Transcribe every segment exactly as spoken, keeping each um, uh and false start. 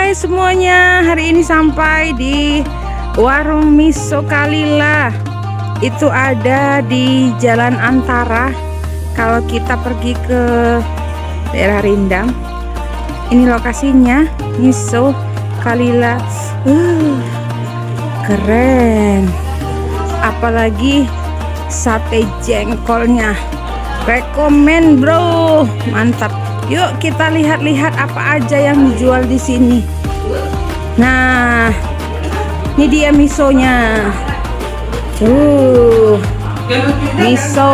Hai semuanya, hari ini sampai di warung miso Kalila. Itu ada di Jalan Antara. Kalau kita pergi ke daerah Rindang, ini lokasinya miso Kalila. Uh, keren. Apalagi sate jengkolnya. Rekomen bro, mantap. Yuk kita lihat-lihat apa aja yang dijual di sini. Nah, ini dia misonya. Tuh, miso.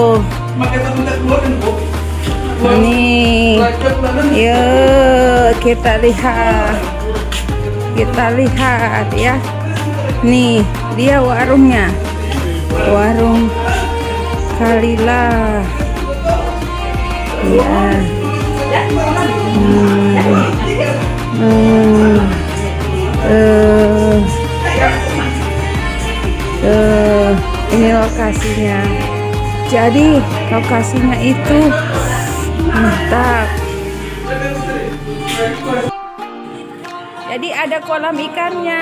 Nih, yuk kita lihat. Kita lihat ya. Nih, dia warungnya. Warung Kalila. Ya. Hmm. Hmm. Uh. Uh. Ini lokasinya. Jadi lokasinya itu mantap. Jadi ada kolam ikannya.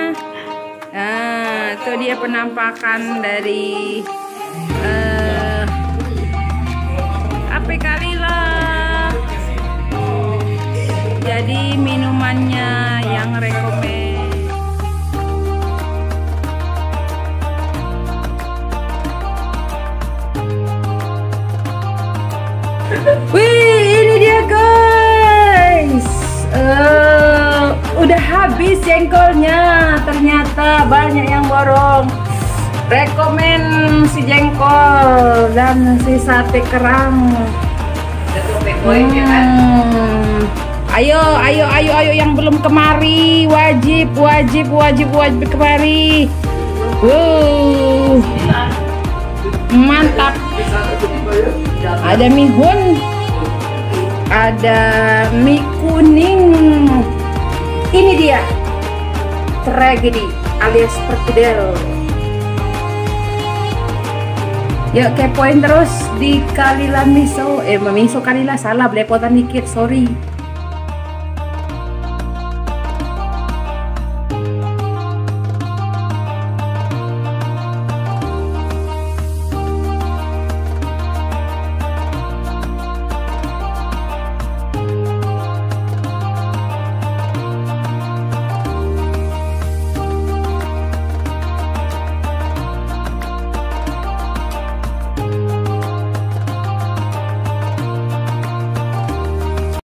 Nah, itu dia penampakan dari uh, Ape Kalila. Jadi minumannya yang rekomen. Wih, ini dia guys. Uh, udah habis jengkolnya. Ternyata banyak yang borong. Rekomen si jengkol dan si sate kerang. Hmm. Ayo, ayo, ayo, ayo yang belum kemari, wajib, wajib, wajib, wajib kemari. Wow, mantap. Ada mie hun, ada mie kuning. Ini dia tragedi alias perkedel. Yuk kepoin terus di Kalila Miso. Eh, miso Kalila salah, belepotan dikit, sorry.